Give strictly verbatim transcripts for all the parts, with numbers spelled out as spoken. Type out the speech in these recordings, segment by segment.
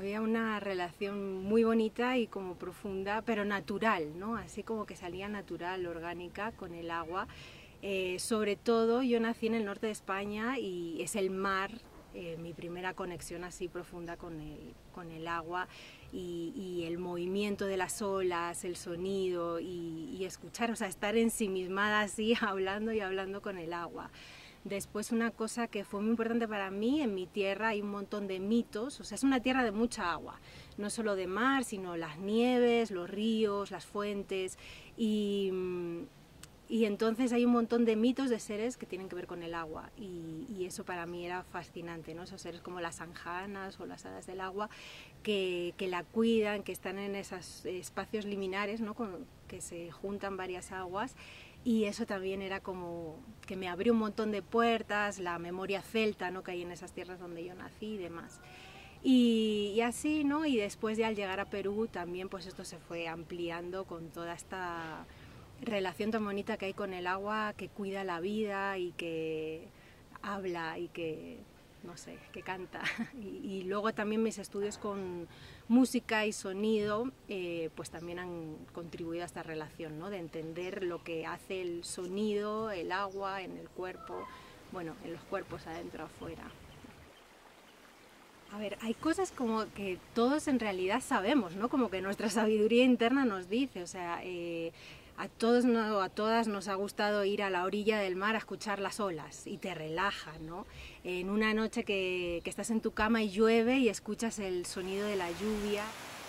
había una relación muy bonita y como profunda, pero natural, ¿no? Así como que salía natural, orgánica con el agua. Eh, sobre todo yo nací en el norte de España y es el mar, eh, mi primera conexión así profunda con el, con el agua y, y el movimiento de las olas, el sonido y, y escuchar, o sea, estar ensimismada así hablando y hablando con el agua. Después una cosa que fue muy importante para mí, en mi tierra hay un montón de mitos, o sea, es una tierra de mucha agua, no solo de mar, sino las nieves, los ríos, las fuentes, y, y entonces hay un montón de mitos de seres que tienen que ver con el agua, y, y eso para mí era fascinante, ¿no? Esos seres como las anjanas o las hadas del agua, que, que la cuidan, que están en esos espacios liminares, ¿no? Con, que se juntan varias aguas. Y eso también era como que me abrió un montón de puertas, la memoria celta, ¿no? Que hay en esas tierras donde yo nací y demás. Y, y así, ¿no? Y después de al llegar a Perú también pues esto se fue ampliando con toda esta relación tan bonita que hay con el agua, que cuida la vida y que habla y que, no sé, que canta. Y, y luego también mis estudios con música y sonido, eh, pues también han contribuido a esta relación, ¿no? De entender lo que hace el sonido, el agua en el cuerpo, bueno, en los cuerpos adentro, afuera. A ver, hay cosas como que todos en realidad sabemos, ¿no? Como que nuestra sabiduría interna nos dice, o sea, eh, a todos no, a todas nos ha gustado ir a la orilla del mar a escuchar las olas y te relaja, ¿no? En una noche que, que estás en tu cama y llueve y escuchas el sonido de la lluvia,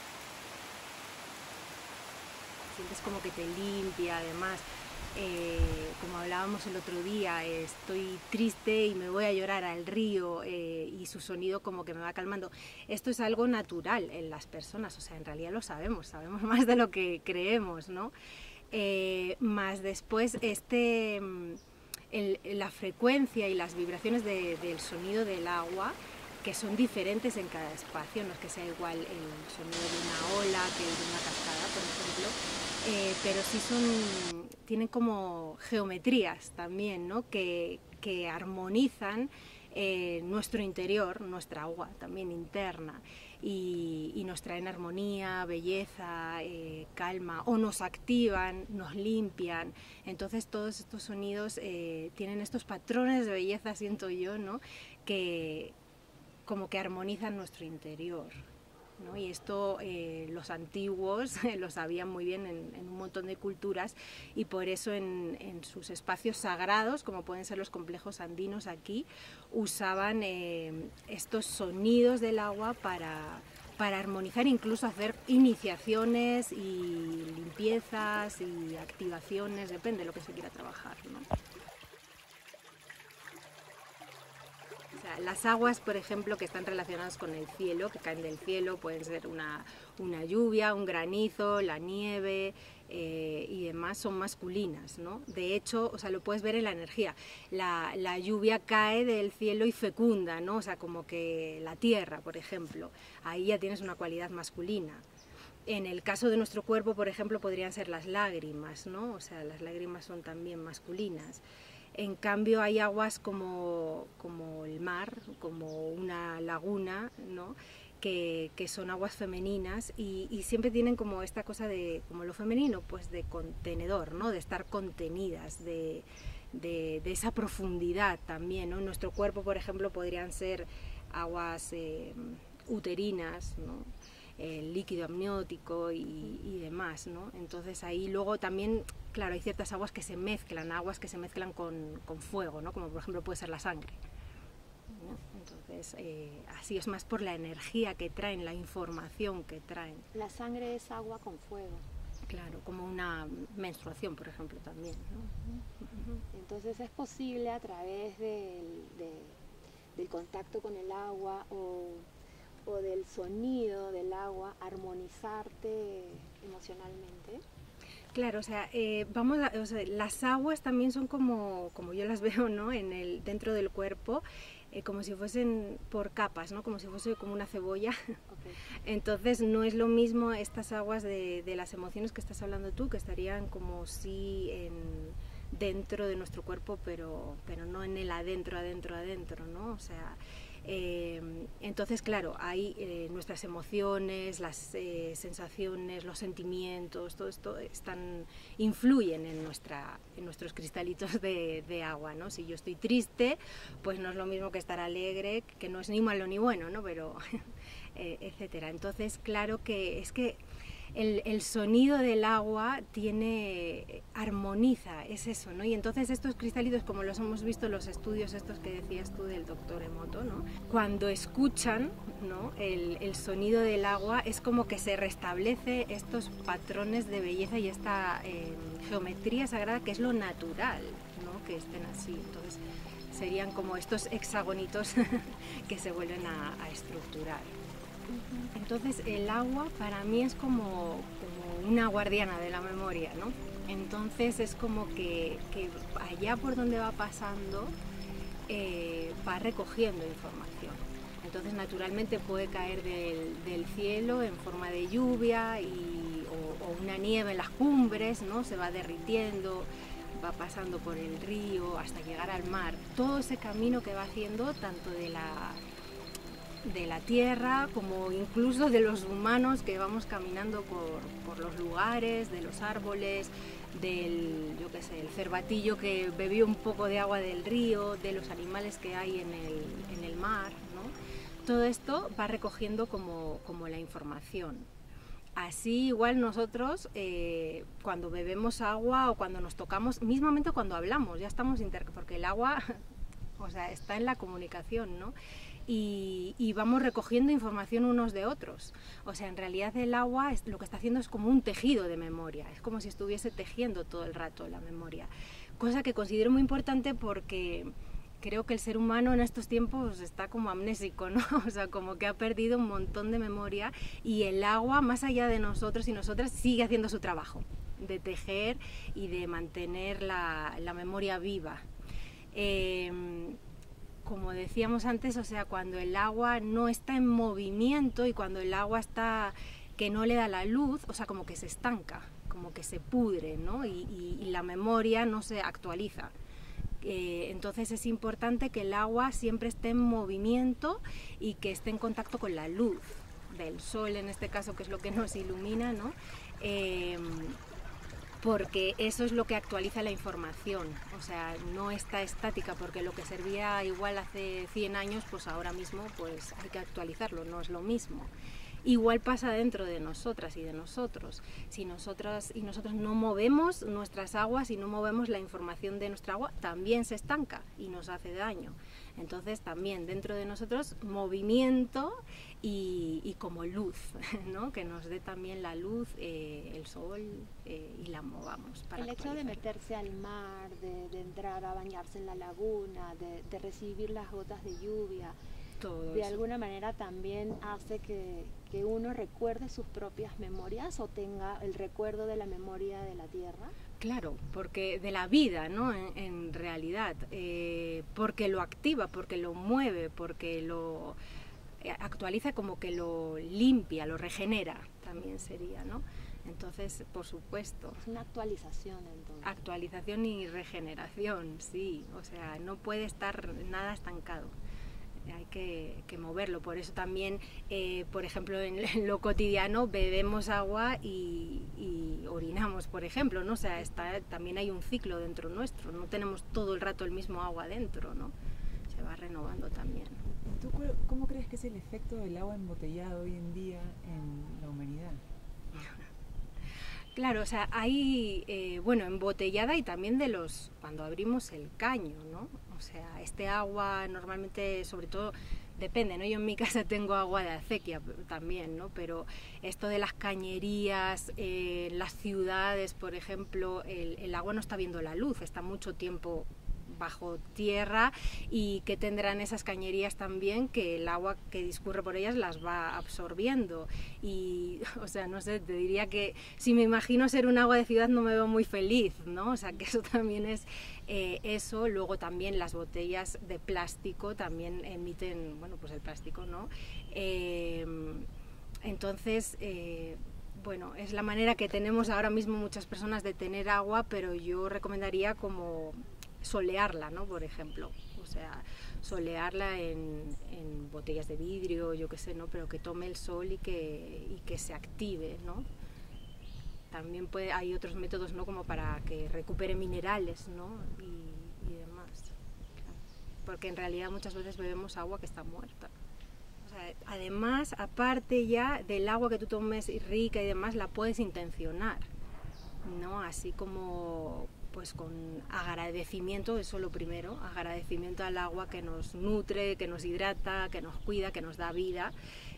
sientes como que te limpia, además. Eh, como hablábamos el otro día, eh, estoy triste y me voy a llorar al río eh, y su sonido como que me va calmando. Esto es algo natural en las personas, o sea, en realidad lo sabemos, sabemos más de lo que creemos, ¿no? Eh, más después este, el, la frecuencia y las vibraciones de, del sonido del agua, que son diferentes en cada espacio, no es que sea igual el sonido de una ola que el de una cascada, por ejemplo, eh, pero sí son, tienen como geometrías también, ¿no? que, que armonizan eh, nuestro interior, nuestra agua también interna, y, y nos traen armonía, belleza, eh, calma, o nos activan, nos limpian. Entonces todos estos sonidos eh, tienen estos patrones de belleza, siento yo, ¿no? que como que armonizan nuestro interior, ¿no? Y esto eh, los antiguos lo sabían muy bien en, en un montón de culturas, y por eso en, en sus espacios sagrados, como pueden ser los complejos andinos aquí, usaban eh, estos sonidos del agua para, para armonizar, incluso hacer iniciaciones y limpiezas y activaciones, depende de lo que se quiera trabajar, ¿no? Las aguas, por ejemplo, que están relacionadas con el cielo, que caen del cielo, pueden ser una, una lluvia, un granizo, la nieve eh, y demás, son masculinas, ¿no? De hecho, o sea, lo puedes ver en la energía. La, la lluvia cae del cielo y fecunda, ¿no? O sea, como que la tierra, por ejemplo, ahí ya tienes una cualidad masculina. En el caso de nuestro cuerpo, por ejemplo, podrían ser las lágrimas, ¿no? O sea, las lágrimas son también masculinas. En cambio hay aguas como, como el mar, como una laguna, ¿no? que, que son aguas femeninas y, y siempre tienen como esta cosa de, como lo femenino, pues de contenedor, ¿no? De estar contenidas, de, de, de esa profundidad también, ¿no? En nuestro cuerpo, por ejemplo, podrían ser aguas eh, uterinas, ¿no? El líquido amniótico y, y demás, ¿no? Entonces ahí luego también, claro, hay ciertas aguas que se mezclan, aguas que se mezclan con, con fuego, ¿no? Como por ejemplo puede ser la sangre, ¿no? Entonces eh, así es más por la energía que traen, la información que traen. La sangre es agua con fuego. Claro, como una menstruación, por ejemplo, también, ¿no? Uh-huh. Entonces es posible a través del, de, del contacto con el agua o o del sonido del agua, armonizarte emocionalmente. Claro, o sea, eh, vamos a, o sea, las aguas también son como, como yo las veo, ¿no? En el, dentro del cuerpo, eh, como si fuesen por capas, ¿no? Como si fuese como una cebolla. Okay. Entonces no es lo mismo estas aguas de, de las emociones que estás hablando tú, que estarían como si en, dentro de nuestro cuerpo, pero, pero no en el adentro, adentro, adentro, ¿no? O sea, Eh, entonces, claro, ahí eh, nuestras emociones, las eh, sensaciones, los sentimientos, todo esto están, influyen en, nuestra, en nuestros cristalitos de, de agua, ¿no? Si yo estoy triste, pues no es lo mismo que estar alegre, que no es ni malo ni bueno, ¿no? Pero, eh, etcétera. Entonces, claro que es que El, el sonido del agua tiene, armoniza, es eso, ¿no? Y entonces estos cristalitos, como los hemos visto en los estudios estos que decías tú del doctor Emoto, ¿no? Cuando escuchan, ¿no? el, el sonido del agua es como que se restablece estos patrones de belleza y esta eh, geometría sagrada que es lo natural, ¿no? Que estén así. Entonces serían como estos hexagonitos que se vuelven a, a estructurar. Entonces el agua para mí es como, como una guardiana de la memoria, ¿no? Entonces es como que, que allá por donde va pasando eh, va recogiendo información. Entonces naturalmente puede caer del, del cielo en forma de lluvia y, o, o una nieve en las cumbres, ¿no? Se va derritiendo, va pasando por el río hasta llegar al mar. Todo ese camino que va haciendo tanto de la... de la tierra, como incluso de los humanos que vamos caminando por, por los lugares, de los árboles, del, yo qué sé, el cervatillo que bebió un poco de agua del río, de los animales que hay en el, en el mar, ¿no? Todo esto va recogiendo como, como la información. Así igual nosotros eh, cuando bebemos agua o cuando nos tocamos, mismamente cuando hablamos, ya estamos inter... porque el agua, o sea, está en la comunicación, ¿no? Y, y vamos recogiendo información unos de otros. O sea, en realidad el agua es, lo que está haciendo es como un tejido de memoria, es como si estuviese tejiendo todo el rato la memoria. Cosa que considero muy importante porque creo que el ser humano en estos tiempos está como amnésico, ¿no? O sea, como que ha perdido un montón de memoria y el agua, más allá de nosotros y nosotras, sigue haciendo su trabajo de tejer y de mantener la, la memoria viva. Eh, Como decíamos antes, o sea, cuando el agua no está en movimiento y cuando el agua está que no le da la luz, o sea, como que se estanca, como que se pudre, ¿no? Y, y, y la memoria no se actualiza. Eh, entonces es importante que el agua siempre esté en movimiento y que esté en contacto con la luz del sol, en este caso, que es lo que nos ilumina, ¿no? Eh, porque eso es lo que actualiza la información, o sea, no está estática, porque lo que servía igual hace cien años, pues ahora mismo pues hay que actualizarlo, no es lo mismo. Igual pasa dentro de nosotras y de nosotros. Si nosotras y nosotros no movemos nuestras aguas y no movemos la información de nuestra agua, también se estanca y nos hace daño. Entonces también dentro de nosotros movimiento y, y como luz, ¿no? Que nos dé también la luz, eh, el sol eh, y la movamos. Para el hecho de meterse al mar, de, de entrar a bañarse en la laguna, de, de recibir las gotas de lluvia, todo de eso. alguna manera también hace que, que uno recuerde sus propias memorias o tenga el recuerdo de la memoria de la tierra. Claro, porque de la vida, ¿no? En, en realidad, eh, porque lo activa, porque lo mueve, porque lo actualiza, como que lo limpia, lo regenera, también sería, ¿no? Entonces, por supuesto. Es una actualización, entonces. Actualización y regeneración, sí. O sea, no puede estar nada estancado. Hay que, que moverlo, por eso también, eh, por ejemplo, en, en lo cotidiano bebemos agua y, y orinamos, por ejemplo, ¿no? O sea, está, también hay un ciclo dentro nuestro, no tenemos todo el rato el mismo agua dentro, ¿no? Se va renovando también. ¿Tú cómo crees que es el efecto del agua embotellada hoy en día en la humanidad? Claro, o sea, hay, eh, bueno, embotellada y también de los, cuando abrimos el caño, ¿no? O sea, este agua normalmente, sobre todo, depende, ¿no? Yo en mi casa tengo agua de acequia también, ¿no? Pero esto de las cañerías, eh, las ciudades, por ejemplo, el, el agua no está viendo la luz, está mucho tiempo bajo tierra y que tendrán esas cañerías también, que el agua que discurre por ellas las va absorbiendo y, o sea, no sé, te diría que si me imagino ser un agua de ciudad no me veo muy feliz, ¿no? O sea, que eso también es eh, eso. Luego también las botellas de plástico también emiten, bueno, pues el plástico, ¿no? Eh, entonces, eh, bueno, es la manera que tenemos ahora mismo muchas personas de tener agua, pero yo recomendaría como solearla, ¿no? Por ejemplo, o sea, solearla en, en botellas de vidrio, yo qué sé, ¿no? Pero que tome el sol y que, y que se active, ¿no? También puede, hay otros métodos, ¿no? Como para que recupere minerales, ¿no? Y, y demás. Porque en realidad muchas veces bebemos agua que está muerta. O sea, además, aparte ya del agua que tú tomes rica y demás, la puedes intencionar, ¿no? Así como pues con agradecimiento, eso lo primero, agradecimiento al agua que nos nutre, que nos hidrata, que nos cuida, que nos da vida.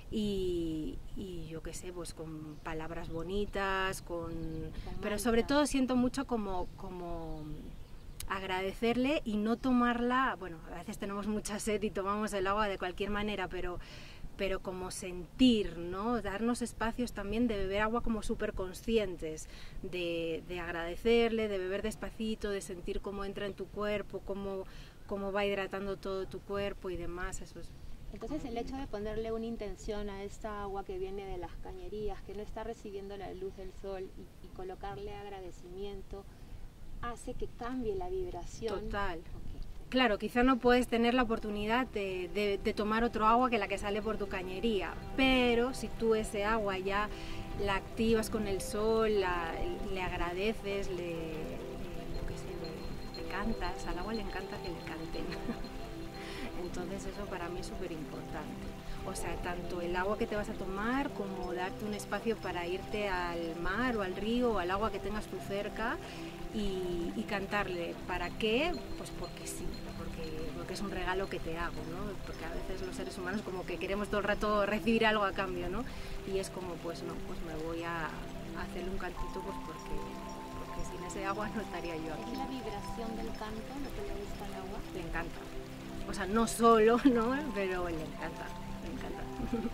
Y, y yo qué sé, pues con palabras bonitas, con... pero sobre todo siento mucho como, como agradecerle y no tomarla, bueno, a veces tenemos mucha sed y tomamos el agua de cualquier manera, pero, pero como sentir, ¿no? Darnos espacios también de beber agua como súper conscientes, de, de agradecerle, de beber despacito, de sentir cómo entra en tu cuerpo, cómo, cómo va hidratando todo tu cuerpo y demás, eso es... Entonces el hecho de ponerle una intención a esta agua que viene de las cañerías, que no está recibiendo la luz del sol, y, y colocarle agradecimiento, hace que cambie la vibración. Total. Okay. Claro, quizá no puedes tener la oportunidad de, de, de tomar otro agua que la que sale por tu cañería, pero si tú ese agua ya la activas con el sol, la, le agradeces, le, le, lo que sé, le, le cantas, al agua le encanta que le canten. Entonces eso para mí es súper importante. O sea, tanto el agua que te vas a tomar como darte un espacio para irte al mar o al río o al agua que tengas tú cerca y, y cantarle. ¿Para qué? Pues porque sí, porque, porque es un regalo que te hago, ¿no? Porque a veces los seres humanos como que queremos todo el rato recibir algo a cambio, ¿no? Y es como, pues no, pues me voy a, a hacerle un cantito pues porque, porque sin ese agua no estaría yo aquí. ¿Es la vibración del canto lo que le gusta al agua? Le encanta. O sea, no solo, ¿no? Pero le encanta, le encanta.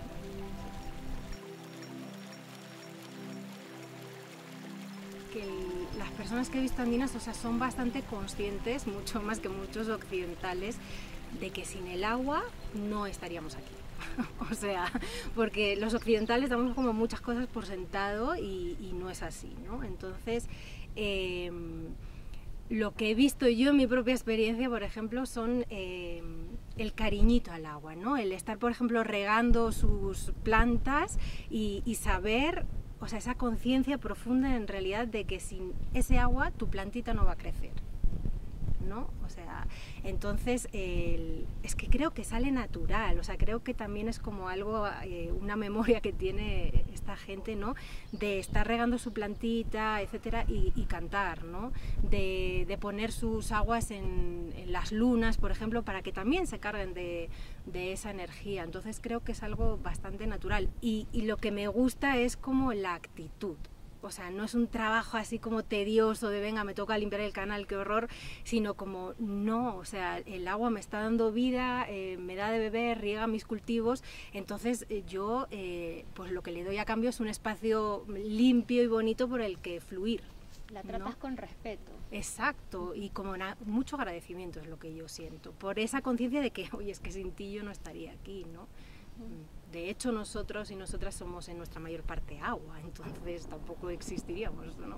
Que el, las personas que he visto andinas, o sea, son bastante conscientes, mucho más que muchos occidentales, de que sin el agua no estaríamos aquí. O sea, porque los occidentales damos como muchas cosas por sentado y, y no es así, ¿no? Entonces, eh, lo que he visto yo en mi propia experiencia, por ejemplo, son eh, el cariñito al agua, ¿no? El estar, por ejemplo, regando sus plantas y, y saber, o sea, esa conciencia profunda en realidad de que sin ese agua tu plantita no va a crecer, ¿no? O sea, entonces el, es que creo que sale natural, o sea, creo que también es como algo, eh, una memoria que tiene esta gente, ¿no? De estar regando su plantita, etcétera, y, y cantar, ¿no? De, de poner sus aguas en, en las lunas, por ejemplo, para que también se carguen de, de esa energía. Entonces creo que es algo bastante natural y, y lo que me gusta es como la actitud. O sea, no es un trabajo así como tedioso de venga, me toca limpiar el canal, qué horror, sino como no, o sea, el agua me está dando vida, eh, me da de beber, riega mis cultivos, entonces eh, yo pues eh, lo que le doy a cambio es un espacio limpio y bonito por el que fluir. La tratas, ¿no?, con respeto. Exacto, y como na- mucho agradecimiento es lo que yo siento, por esa conciencia de que, oye, es que sin ti yo no estaría aquí, ¿no? Mm. De hecho, nosotros y nosotras somos en nuestra mayor parte agua, entonces tampoco existiríamos, ¿no?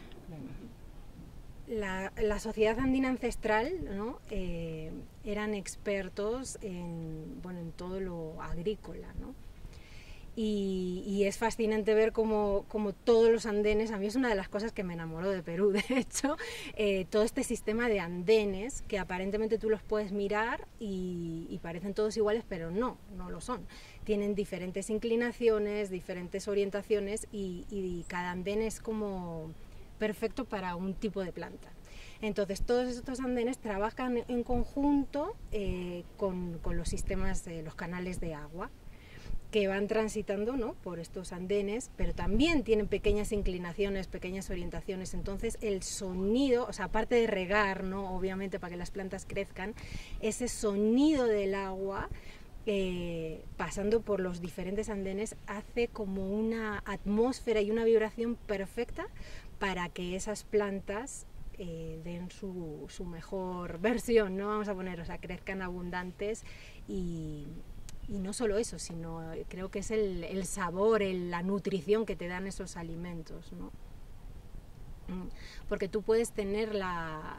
La, la sociedad andina ancestral, ¿no? eh, eran expertos en, bueno, en todo lo agrícola, ¿no? Y, y es fascinante ver cómo, cómo todos los andenes, a mí es una de las cosas que me enamoró de Perú, de hecho, eh, todo este sistema de andenes que aparentemente tú los puedes mirar y, y parecen todos iguales, pero no, no lo son. Tienen diferentes inclinaciones, diferentes orientaciones y, y cada andén es como perfecto para un tipo de planta. Entonces todos estos andenes trabajan en conjunto eh, con, con los sistemas, de los canales de agua que van transitando, ¿no?, por estos andenes, pero también tienen pequeñas inclinaciones, pequeñas orientaciones. Entonces el sonido, o sea, aparte de regar, ¿no?, obviamente para que las plantas crezcan, ese sonido del agua eh, pasando por los diferentes andenes hace como una atmósfera y una vibración perfecta para que esas plantas eh, den su, su mejor versión, ¿no?, vamos a poner, o sea, crezcan abundantes y... Y no solo eso, sino creo que es el, el sabor, el, la nutrición que te dan esos alimentos, ¿no? Porque tú puedes tener la,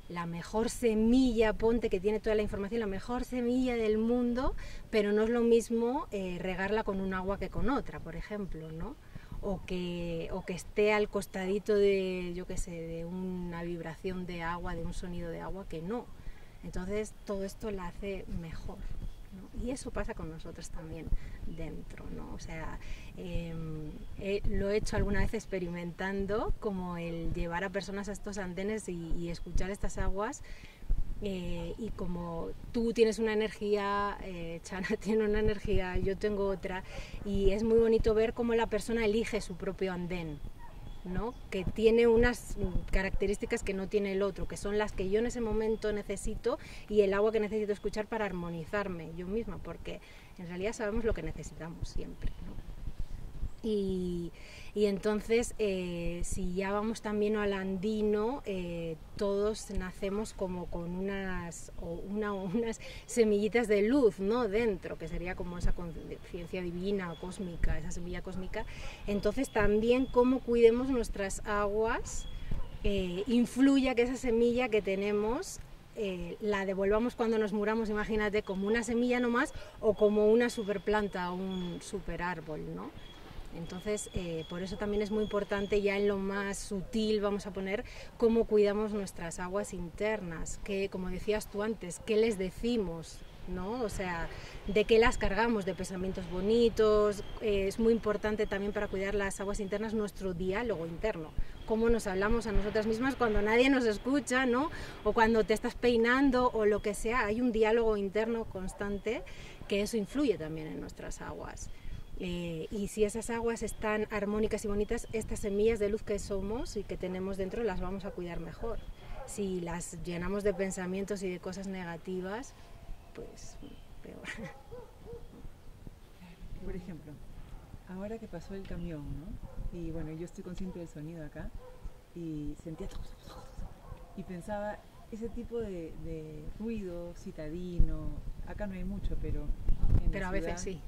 la mejor semilla, ponte, que tiene toda la información, la mejor semilla del mundo, pero no es lo mismo eh, regarla con un agua que con otra, por ejemplo, ¿no? O que, o que esté al costadito de, yo qué sé, de una vibración de agua, de un sonido de agua, que no. Entonces todo esto la hace mejor, ¿no? Y eso pasa con nosotros también dentro, ¿no? O sea, eh, eh, lo he hecho alguna vez experimentando, como el llevar a personas a estos andenes y, y escuchar estas aguas. Eh, y como tú tienes una energía, eh, Chana tiene una energía, yo tengo otra, y es muy bonito ver cómo la persona elige su propio andén, ¿no? Que tiene unas características que no tiene el otro, que son las que yo en ese momento necesito y el agua que necesito escuchar para armonizarme yo misma, porque en realidad sabemos lo que necesitamos siempre, ¿no? Y, y entonces, eh, si ya vamos también al andino, eh, todos nacemos como con unas, o una, unas semillitas de luz, ¿no? Dentro, que sería como esa conciencia divina o cósmica, esa semilla cósmica. Entonces también cómo cuidemos nuestras aguas eh, influye a que esa semilla que tenemos eh, la devolvamos cuando nos muramos, imagínate, como una semilla nomás o como una superplanta o un super árbol, ¿no? Entonces, eh, por eso también es muy importante, ya en lo más sutil, vamos a poner, cómo cuidamos nuestras aguas internas, que, como decías tú antes, qué les decimos, ¿no? O sea, de qué las cargamos, de pensamientos bonitos. Eh, es muy importante también para cuidar las aguas internas nuestro diálogo interno, cómo nos hablamos a nosotras mismas cuando nadie nos escucha, ¿no? O cuando te estás peinando o lo que sea, hay un diálogo interno constante, que eso influye también en nuestras aguas. Eh, y si esas aguas están armónicas y bonitas, estas semillas de luz que somos y que tenemos dentro las vamos a cuidar mejor. Si las llenamos de pensamientos y de cosas negativas, pues peor. Por ejemplo, ahora que pasó el camión, ¿no? Y bueno, yo estoy consciente del sonido acá y sentía y pensaba ese tipo de, de ruido citadino. Acá no hay mucho, pero en pero la a ciudad, veces sí.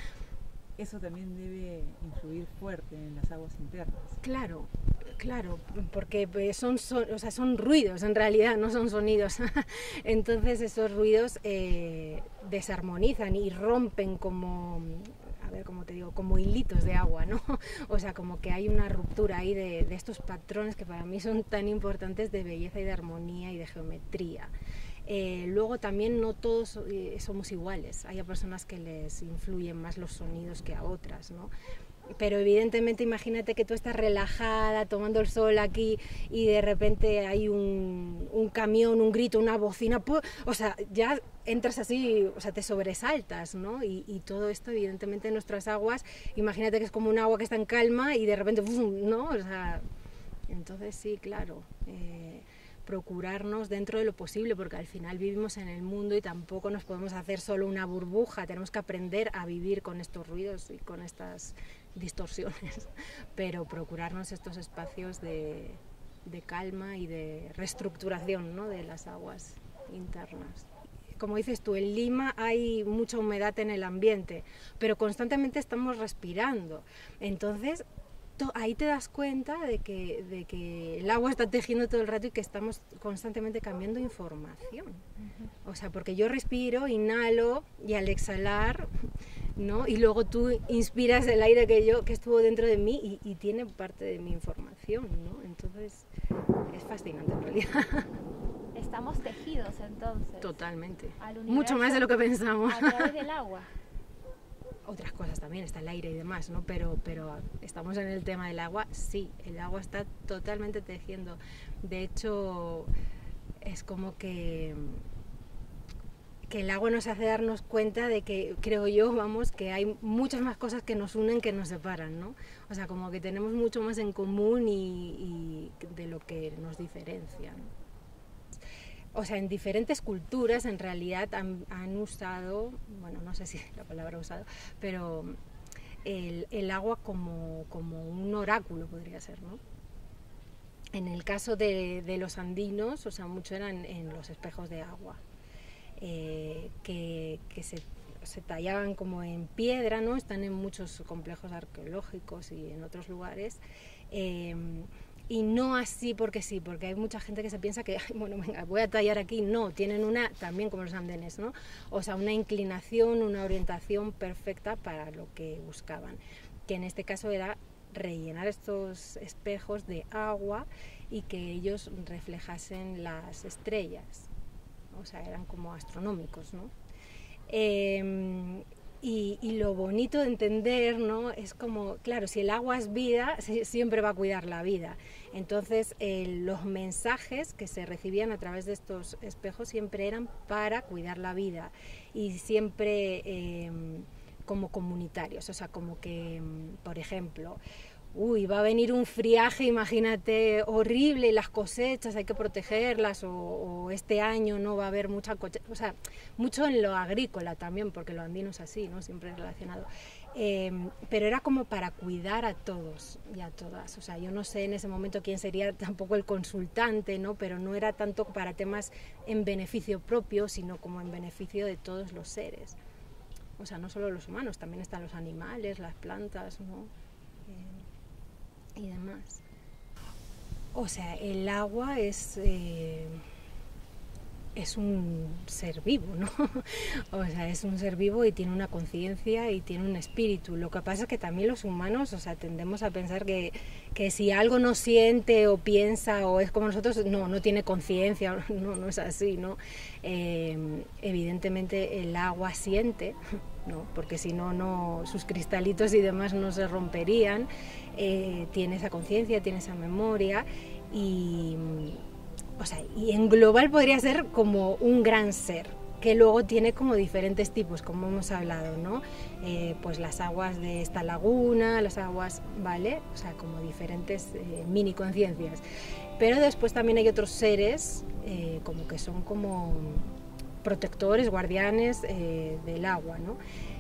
Eso también debe influir fuerte en las aguas internas. Claro, claro, porque son, son, o sea, son ruidos en realidad, no son sonidos. Entonces esos ruidos eh, desarmonizan y rompen como, a ver, cómo te digo, como hilitos de agua, ¿no? O sea, como que hay una ruptura ahí de, de estos patrones que para mí son tan importantes de belleza y de armonía y de geometría. Eh, luego también no todos eh, somos iguales, hay a personas que les influyen más los sonidos que a otras, ¿no? Pero evidentemente imagínate que tú estás relajada tomando el sol aquí y de repente hay un, un camión, un grito, una bocina, o sea, ya entras así, o sea, te sobresaltas, ¿no? Y, y todo esto evidentemente en nuestras aguas, imagínate que es como un agua que está en calma y de repente, ¿no? O sea, entonces sí, claro. Eh, procurarnos dentro de lo posible, porque al final vivimos en el mundo y tampoco nos podemos hacer solo una burbuja, tenemos que aprender a vivir con estos ruidos y con estas distorsiones, pero procurarnos estos espacios de, de calma y de reestructuración, ¿no? De las aguas internas. Como dices tú, en Lima hay mucha humedad en el ambiente, pero constantemente estamos respirando, entonces ahí te das cuenta de que, de que el agua está tejiendo todo el rato y que estamos constantemente cambiando información. Uh-huh. O sea, porque yo respiro, inhalo y al exhalar, ¿no? Y luego tú inspiras el aire que yo que estuvo dentro de mí y, y tiene parte de mi información, ¿no? Entonces es fascinante en realidad. Estamos tejidos entonces. Totalmente. Al mucho más de lo que pensamos. A través del agua. Otras cosas también, está el aire y demás, ¿no? Pero, pero estamos en el tema del agua, sí, el agua está totalmente tejiendo. De hecho, es como que, que el agua nos hace darnos cuenta de que, creo yo, vamos, que hay muchas más cosas que nos unen que nos separan, ¿no? O sea, como que tenemos mucho más en común y, y de lo que nos diferencia, ¿no? O sea, en diferentes culturas en realidad han, han usado, bueno, no sé si la palabra usado, pero el, el agua como, como un oráculo podría ser, ¿no? En el caso de, de los andinos, o sea, mucho eran en los espejos de agua, eh, que, que se, se tallaban como en piedra, ¿no? Están en muchos complejos arqueológicos y en otros lugares. Eh, y no así porque sí, porque hay mucha gente que se piensa que, ay, bueno, venga, voy a tallar aquí. No, tienen una, también como los andenes, ¿no? O sea, una inclinación, una orientación perfecta para lo que buscaban, que en este caso era rellenar estos espejos de agua y que ellos reflejasen las estrellas, o sea, eran como astronómicos, ¿no? Eh, y, y lo bonito de entender, ¿no? Es como, claro, si el agua es vida, siempre va a cuidar la vida. Entonces, eh, los mensajes que se recibían a través de estos espejos siempre eran para cuidar la vida y siempre eh, como comunitarios, o sea, como que, por ejemplo, uy, va a venir un friaje, imagínate, horrible, y las cosechas hay que protegerlas, o, o este año no va a haber mucha cosecha, o sea, mucho en lo agrícola también, porque lo andino es así, ¿no? Siempre relacionado. Eh, pero era como para cuidar a todos y a todas, o sea, yo no sé en ese momento quién sería tampoco el consultante, ¿no? Pero no era tanto para temas en beneficio propio, sino como en beneficio de todos los seres. O sea, no solo los humanos, también están los animales, las plantas, ¿no? Eh, y demás. O sea, el agua es, eh, es un ser vivo, ¿no? O sea, es un ser vivo y tiene una conciencia y tiene un espíritu. Lo que pasa es que también los humanos, o sea, tendemos a pensar que, que si algo no siente o piensa o es como nosotros, no, no tiene conciencia, no, no es así, ¿no? Eh, evidentemente el agua siente, ¿no? Porque si no, no, sus cristalitos y demás no se romperían. Eh, tiene esa conciencia, tiene esa memoria y, o sea, y en global podría ser como un gran ser que luego tiene como diferentes tipos, como hemos hablado, ¿no? Eh, pues las aguas de esta laguna, las aguas, ¿vale? O sea, como diferentes eh, mini conciencias. Pero después también hay otros seres eh, como que son como protectores, guardianes eh, del agua, ¿no?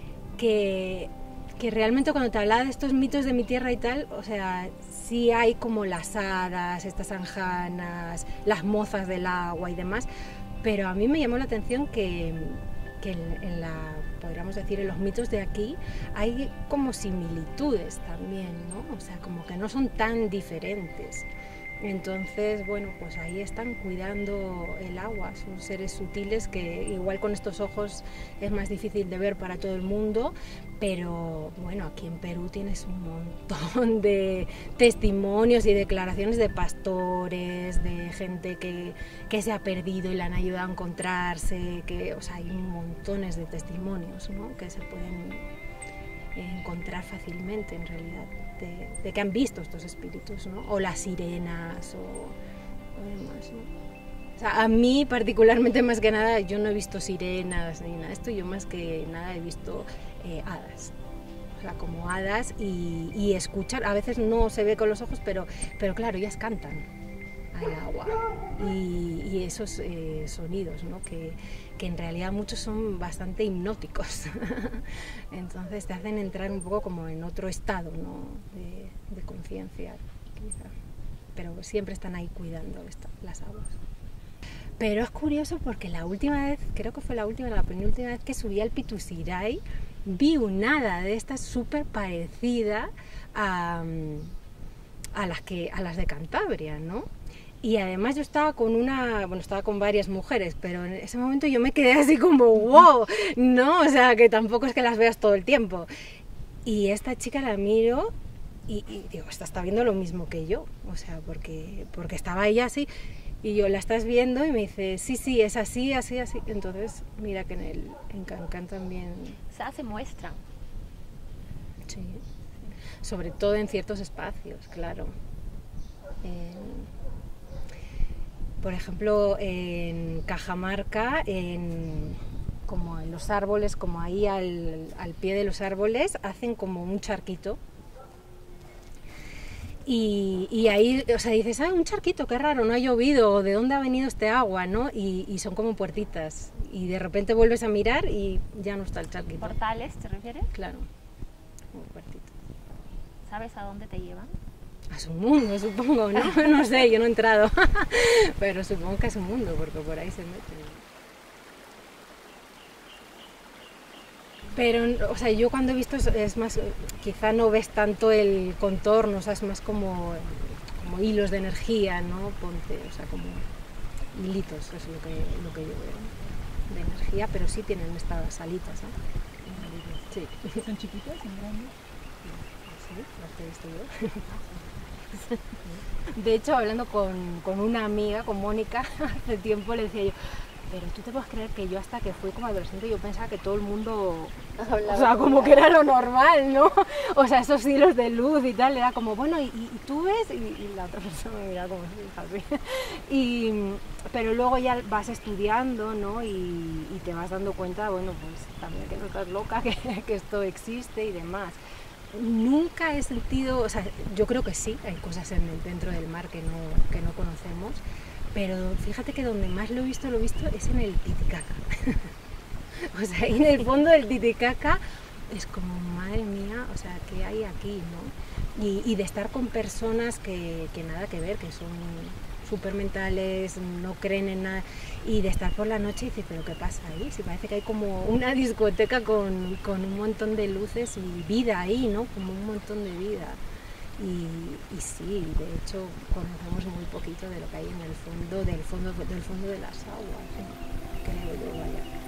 Que, que realmente cuando te hablaba de estos mitos de mi tierra y tal, o sea, sí hay como las hadas, estas anjanas, las mozas del agua y demás, pero a mí me llamó la atención que, que en, en la, podríamos decir, en los mitos de aquí hay como similitudes también, ¿no? O sea, como que no son tan diferentes. Entonces, bueno, pues ahí están cuidando el agua, son seres sutiles que igual con estos ojos es más difícil de ver para todo el mundo, pero bueno, aquí en Perú tienes un montón de testimonios y declaraciones de pastores, de gente que, que se ha perdido y le han ayudado a encontrarse, que, o sea, hay montones de testimonios, ¿no? Que se pueden encontrar fácilmente en realidad, de, de que han visto estos espíritus, ¿no? O las sirenas o, o demás, ¿no? O sea, a mí particularmente más que nada yo no he visto sirenas ni nada de esto, yo más que nada he visto eh, hadas, o sea, como hadas y, y escuchar, a veces no se ve con los ojos, pero, pero claro, ellas cantan al agua y, y esos eh, sonidos, ¿no? que, que en realidad muchos son bastante hipnóticos entonces te hacen entrar un poco como en otro estado, ¿no? de, de conciencia quizá, pero siempre están ahí cuidando esta, las aguas. Pero es curioso porque la última vez, creo que fue la última, la penúltima vez que subí al Pitusiray, vi un hada de estas súper parecida a, a, las que, a las de Cantabria, ¿no? Y además yo estaba con una, bueno, estaba con varias mujeres, pero en ese momento yo me quedé así como, wow, no, o sea, que tampoco es que las veas todo el tiempo. Y esta chica la miro y, y digo, esta está viendo lo mismo que yo, o sea, porque, porque estaba ella así, y yo, ¿la estás viendo? Y me dice, sí, sí, es así, así, así. Entonces, mira que en, el, en Cancán también... O sea, se muestran. Sí, sobre todo en ciertos espacios, claro. En, por ejemplo, en Cajamarca, en, como en los árboles, como ahí al, al pie de los árboles, hacen como un charquito. Y, y ahí, o sea, dices, ah, un charquito, qué raro, no ha llovido, ¿de dónde ha venido este agua?, ¿no? Y, y son como puertitas. Y de repente vuelves a mirar y ya no está el charquito. ¿Portales te refieres? Claro, como puertitas. ¿Sabes a dónde te llevan? A su mundo, supongo, ¿no? No sé, yo no he entrado, pero supongo que a su mundo, porque por ahí se meten. Pero, o sea, yo cuando he visto es, es más, quizá no ves tanto el contorno, o sea, es más como, como hilos de energía, ¿no? Ponte, o sea, como hilitos, es lo que, lo que yo veo, ¿no? De energía, pero sí tienen estas alitas, ¿no? Sí. ¿Son chiquitas, son grandes? Sí, las que he visto yo. De hecho, hablando con, con una amiga, con Mónica, hace tiempo le decía yo, pero tú te puedes creer que yo hasta que fui como adolescente yo pensaba que todo el mundo, o sea, como que era lo normal, ¿no? O sea, esos hilos de luz y tal, era como, bueno, ¿y, y tú ves? Y, y la otra persona me miraba como así. Y, pero luego ya vas estudiando, ¿no? Y, y te vas dando cuenta, bueno, pues también que no estás loca, que, que esto existe y demás. Nunca he sentido, o sea, yo creo que sí, hay cosas en el, dentro del mar que no, que no conocemos, pero fíjate que donde más lo he visto, lo he visto es en el Titicaca. O sea, ahí en el fondo del Titicaca es como, madre mía, o sea, ¿qué hay aquí, no? Y, y de estar con personas que, que nada que ver, que son súper mentales, no creen en nada, y de estar por la noche y decir, ¿pero qué pasa ahí? Si parece que hay como una discoteca con, con un montón de luces y vida ahí, ¿no? Como un montón de vida. Y, y sí, de hecho conocemos muy poquito de lo que hay en el fondo del fondo del fondo de las aguas, ¿no? Creo yo, vaya.